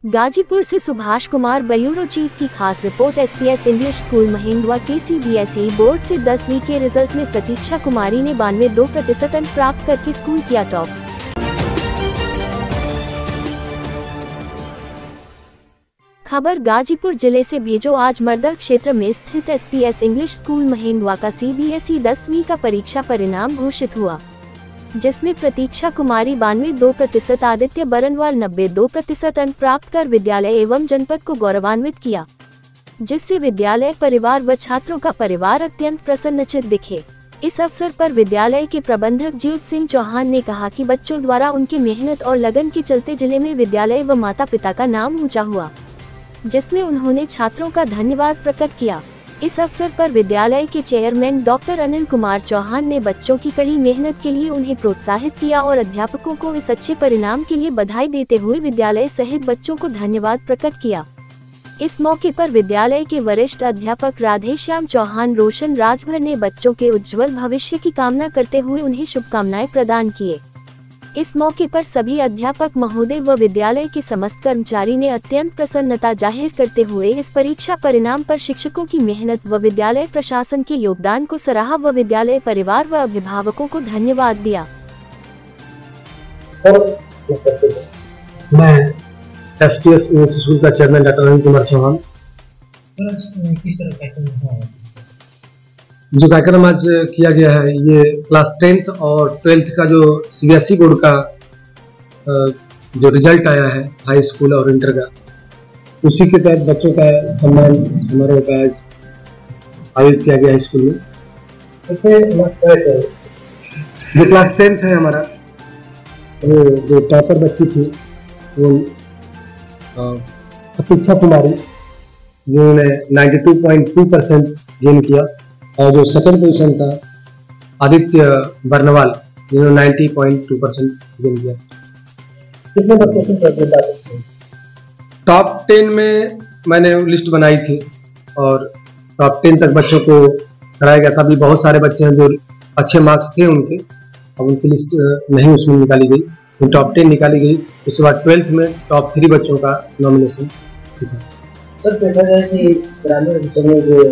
गाजीपुर से Subhash Kumar bureau chief की खास report. SPS English school Mahendwa के सीबीएसई बोर्ड से 10वीं के रिजल्ट में प्रतीक्षा कुमारी ने 92% अंक प्राप्त करके स्कूल किया टॉप। खबर गाजीपुर जिले से भेजो। आज मर्दा क्षेत्र में स्थित एसपीएस इंग्लिश स्कूल महेंद्वा का सीबीएसई 10वीं का परीक्षा परिणाम घोषित हुआ, जिसमें प्रतीक्षा कुमारी 92%, आदित्य बरनवाल 92% अंक प्राप्त कर विद्यालय एवं जनपद को गौरवान्वित किया, जिससे विद्यालय परिवार व छात्रों का परिवार अत्यंत प्रसन्नचित दिखे। इस अवसर पर विद्यालय के प्रबंधक जीत सिंह चौहान ने कहा कि बच्चों द्वारा उनकी मेहनत और लगन के चलते जिले में विद्यालय व माता पिता का नाम ऊंचा हुआ, जिसमें उन्होंने छात्रों का धन्यवाद प्रकट किया। इस अवसर पर विद्यालय के चेयरमैन डॉक्टर अनिल कुमार चौहान ने बच्चों की कड़ी मेहनत के लिए उन्हें प्रोत्साहित किया और अध्यापकों को इस अच्छे परिणाम के लिए बधाई देते हुए विद्यालय सहित बच्चों को धन्यवाद प्रकट किया। इस मौके पर विद्यालय के वरिष्ठ अध्यापक राधेश्याम चौहान रोशन राजभर ने बच्चों के उज्जवल भविष्य की कामना करते हुए उन्हें शुभकामनाएं प्रदान किए। इस मौके पर सभी अध्यापक महोदय व विद्यालय के समस्त कर्मचारी ने अत्यंत प्रसन्नता जाहिर करते हुए इस परीक्षा परिणाम पर शिक्षकों की मेहनत व विद्यालय प्रशासन के योगदान को सराहा व विद्यालय परिवार व अभिभावकों को धन्यवाद दिया। मैं एसपीएस इंग्लिश स्कूल का चेयरमैन डॉक्टर अनिल कुमार चौहान। जो कार्यक्रम आज किया गया है, ये क्लास 10th और 12th का जो सीबीएसई बोर्ड का जो रिजल्ट आया है हाई स्कूल और इंटर का, उसी के तहत बच्चों का सम्मान समारोह का आयोजित किया गया है स्कूल में। जो क्लास 10th है हमारा, वो जो टॉपर बच्ची थी वो प्रतीक्षा कुमारी, जिन्होंने 92.2% गेन किया, और जो सेकंड पोजीशन था आदित्य बरनवाल, जिन्होंने 90.2% गेन किया। कितने बच्चे टॉप 10 में मैंने लिस्ट बनाई थी और टॉप 10 तक बच्चों को कराया गया था। अभी बहुत सारे बच्चे हैं जो अच्छे मार्क्स थे उनके, और उनकी लिस्ट नहीं उसमें निकाली गई, टॉप 10 निकाली गई। उसके बाद 12th में टॉप 3 बच्चों का नॉमिनेशन। सर, देखा जाए कि ग्रामीण क्षेत्र में जो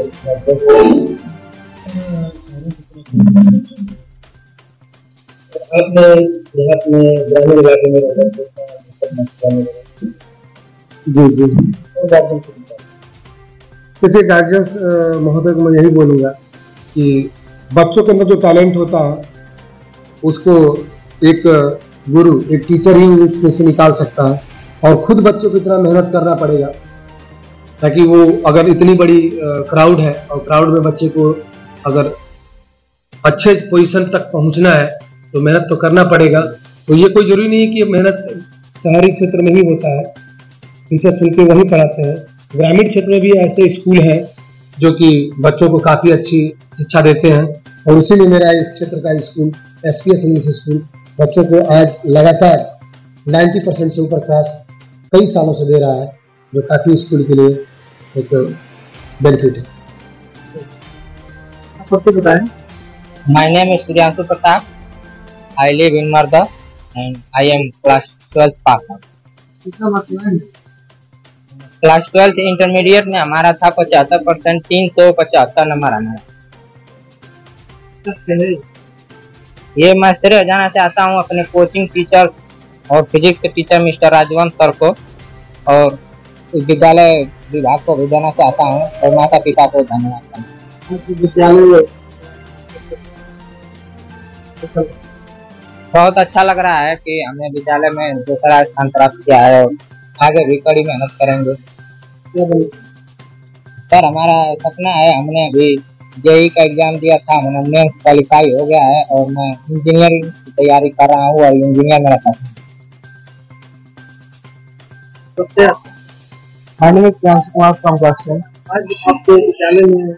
अपने देहात में ग्रामीण इलाके में जी देखिए, गार्जियंस महोदय को मैं यही बोलूँगा कि बच्चों के अंदर जो टैलेंट होता है उसको एक गुरु, एक टीचर ही उसमें से निकाल सकता है, और खुद बच्चों को इतना मेहनत करना पड़ेगा ताकि वो, अगर इतनी बड़ी क्राउड है और क्राउड में बच्चे को अगर अच्छे पोजीशन तक पहुंचना है तो मेहनत तो करना पड़ेगा। तो ये कोई जरूरी नहीं है कि मेहनत शहरी क्षेत्र में ही होता है, टीचर सुन के वही पढ़ाते हैं। ग्रामीण क्षेत्र में भी ऐसे स्कूल हैं जो कि बच्चों को काफ़ी अच्छी शिक्षा देते हैं, और उसी में मेरा इस क्षेत्र का स्कूल एसपीएस इंग्लिश स्कूल बच्चों को आज लगातार 90% से ऊपर क्लास कई सालों से दे रहा है, जो काफ़ी स्कूल के लिए एक बेनिफिट है। My name is Suryanshu Pratap. I live in Marda and I am class 12 pass out. Class 12 intermediate में हमारा था 75%, 375 नंबर हमारा। ये मैं श्रेय जाना चाहता हूँ अपने कोचिंग टीचर और फिजिक्स के टीचर मिस्टर राजवंश सर को, और विद्यालय विभाग को भी देना चाहता हूँ, और माता पिता को धन्यवाद। बहुत अच्छा लग रहा है कि हमने विद्यालय में दूसरा स्थान प्राप्त किया है, और आगे भी कड़ी मेहनत करेंगे। सर, हमारा सपना है, हमने अभी जेईई का एग्जाम दिया था, मैंने मेंस क्वालिफाई हो गया है, और मैं इंजीनियरिंग की तैयारी कर रहा हूँ, और इंजीनियर मेरा सपना है। My name is Priyansh Kumar from class 10. आज आपके विद्यालय में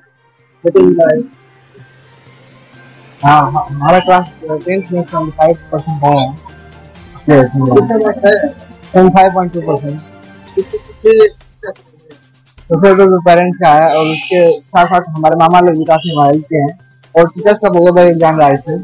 हाँ, हमारा क्लास 10th में 75% आया है, 75.2%। तो पेरेंट्स का है, और उसके साथ साथ हमारे मामा लोग भी काफी हेल्प किए हैं, और टीचर्स का बहुत बड़ा एग्जाम रहा है इसमें।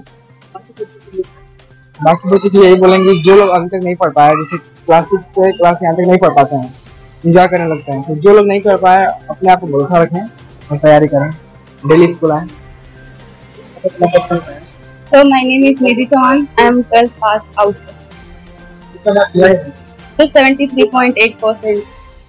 बाकी बच्चे तो यही बोलेंगे जो लोग अभी तक नहीं पढ़ पाए, जैसे क्लास 6 से क्लास यहाँ तक नहीं पढ़ पाते हैं, इंजॉय करने लगते हैं। तो जो लोग नहीं कर पाए अपने आप को भरोसा रखें और तैयारी करें, डेली स्कूल आए। So my name is Nidhi Chauhan. I am 12th pass out. So 73.8%.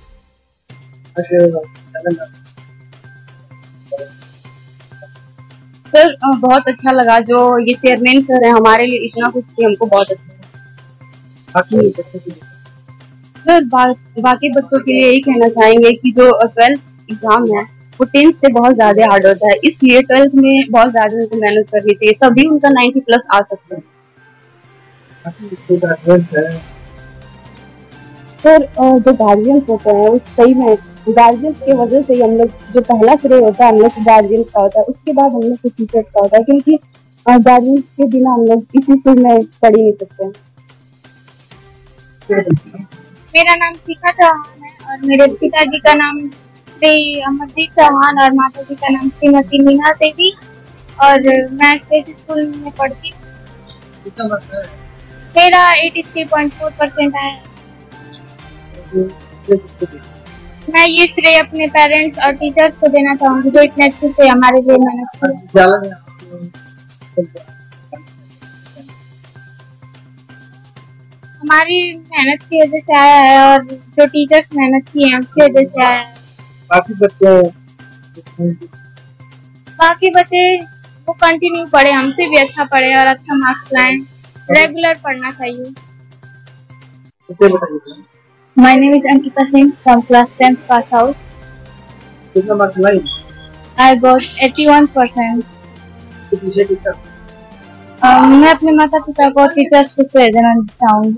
Sir बहुत अच्छा लगा जो ये चेयरमैन सर है हमारे लिए इतना कुछ किया, हमको बहुत अच्छा लगा। सर बाकी बच्चों के लिए यही कहना चाहेंगे कि जो 12th एग्जाम है वो 10th से बहुत ज्यादा हार्ड होता है, इसलिए 12th में बहुत ज्यादा उनको मेहनत करनी चाहिए, तभी उनका 90+ आ सकता है। सर जो गार्जियंस होते हैं उस सही में गार्जियंस की वजह से हम लोग जो पहला श्रेय होता है हम लोग गार्जियंस का होता है, उसके बाद हम लोग के टीचर्स का होता है, क्योंकि गार्जियंस के बिना हम लोग इस स्कूल में पढ़ ही नहीं सकते। मेरा नाम शिखा चौहान है और मेरे पिताजी का नाम श्री अमरजीत चौहान और माता जी का नाम श्रीमती मीना देवी, और मैं स्पेस स्कूल में पढ़ती हूँ। मेरा 83.4% आया। मैं ये श्रेय अपने पेरेंट्स और टीचर्स को देना चाहूंगी जो इतने अच्छे से हमारे लिए मेहनत की। हमारी मेहनत की वजह से आया है और जो टीचर्स मेहनत की है उसकी वजह से आया है। बाकी बच्चे वो कंटिन्यू पढ़े, हमसे भी अच्छा पढ़े और अच्छा मार्क्स लाएं। रेगुलर पढ़ना चाहिए। My name is Ankita Singh from class 10th pass out. I got 81%. मैं अपने माता पिता को टीचर्स को श्रेय देना चाहूंगी।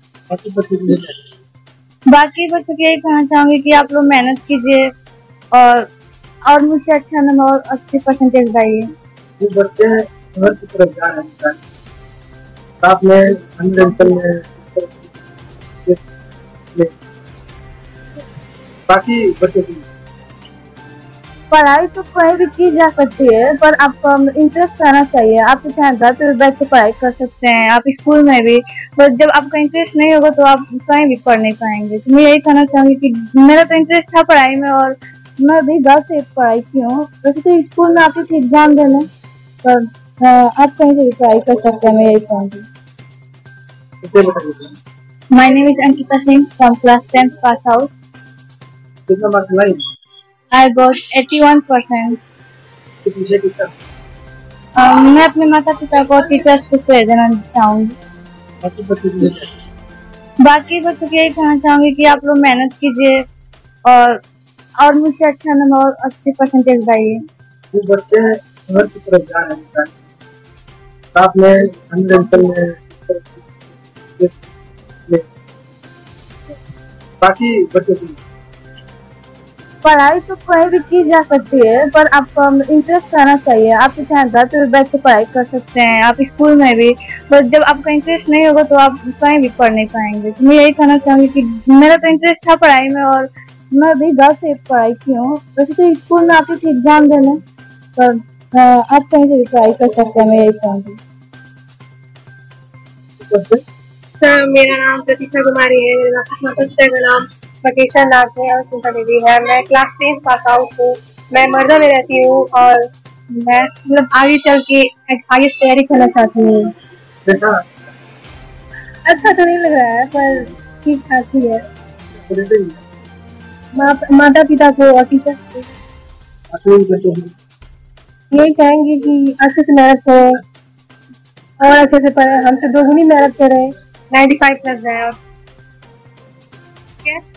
बाकी बच्चों को यही कहना चाहूंगी कि आप लोग मेहनत कीजिए और मुझसे अच्छा नंबर और अच्छे परसेंटेज लाइए। बच्चे घर की तरफ जा रहे हैं, साथ में बाकी बच्चे पढ़ाई तो कहीं भी की जा सकती है, पर आपको इंटरेस्ट आना चाहिए। आप तो चाहे घर पे बैठ के पढ़ाई कर सकते हैं, आप स्कूल में भी, पर जब आपका इंटरेस्ट नहीं होगा तो आप कहीं भी पढ़ नहीं पाएंगे। तो मैं यही कहना चाहूंगी कि मेरा तो इंटरेस्ट था पढ़ाई में और मैं भी घर से पढ़ाई की हूँ। वैसे तो स्कूल में आती थी एग्जाम देने, पर आप कहीं से भी पढ़ाई कर सकते हैं। मैं यही कहूँगी। My name is Ankita Singh from class 10th pass out. I got 81%. मैं अपने माता पिता को टीचर्स को श्रेय देना चाहूंगी। बाकी बच्चों को यही कहना चाहूंगी कि आप लोग मेहनत कीजिए और मुझसे अच्छा नंबर और अच्छे परसेंटेज लाइए। बच्चे घर की तरफ जा रहे हैं, साथ में बाकी बच्चे पढ़ाई तो कहीं भी की जा सकती है, पर आपको इंटरेस्ट आना चाहिए। आप तो चाहे घर पे बैठ के पढ़ाई कर सकते हैं, आप स्कूल में भी, पर जब आपका इंटरेस्ट नहीं होगा तो आप कहीं भी पढ़ नहीं पाएंगे। तो मैं यही कहना चाहूंगी कि मेरा तो इंटरेस्ट था पढ़ाई में और मैं भी घर से पढ़ाई की हूँ। वैसे तो स्कूल में आती थी एग्जाम देने, पर आप कहीं से भी पढ़ाई कर सकते हैं। मैं यही कहूँगी। सर मेरा नाम प्रतीक्षा कुमारी है। मेरे माता पिता का नाम मकेशा नाथ है और सुंदर देवी है। मैं क्लास 10th पास आउट हूँ। मैं मर्दा में रहती हूँ और मैं मतलब आगे चल के आगे से तैयारी करना चाहती हूँ। अच्छा तो नहीं लग रहा है पर ठीक ठाक ही है। माता पिता को और टीचर्स को यही कहेंगे कि अच्छे से मेहनत करें और अच्छे से पढ़ें, हमसे दोगुनी मेहनत करें, 95+ जाए। और